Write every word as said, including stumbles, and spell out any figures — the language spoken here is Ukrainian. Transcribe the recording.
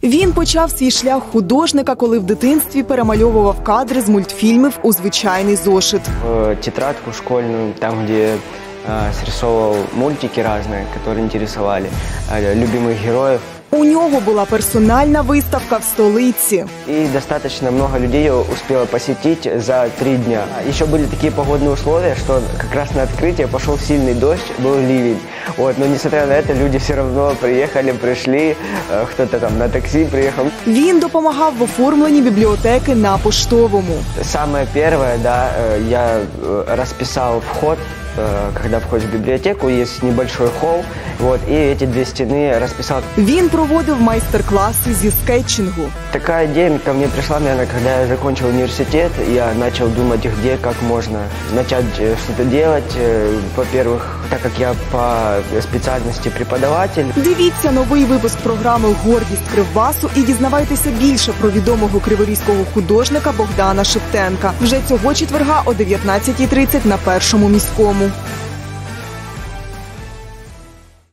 Він почав свій шлях художника, коли в дитинстві перемальовував кадри з мультфільмів у звичайний зошит. Тетрадку школьную, там, где э, срисовывал мультики разные, которые интересовали, э, любимых героев. У нього була персональна виставка в столиці. И достаточно много людей успело посетить за три дня. Еще были такие погодные условия, что как раз на открытие пошел сильный дождь, был ливень. Вот, но несмотря на это, люди все равно приехали, пришли, э, кто-то там на такси приехал. Він допомагав в оформленні бібліотеки на Поштовому. Самое первое, да, э, я э, расписал вход. Когда входишь в библиотеку, есть небольшой холл, вот, и эти две стены расписал. Він проводив майстер-класи зі скетчингу. Такая идея ко мне пришла, наверное, когда я закончил университет, я начал думать, где, как можно начать что-то делать. Во-первых, так как я по специальности преподаватель. Дивіться новий випуск програми «Гордість Кривбасу» і дізнавайтеся більше про відомого криворізького художника Богдана Шептенка. Вже цього четверга о дев'ятнадцятій тридцять на Першому міському.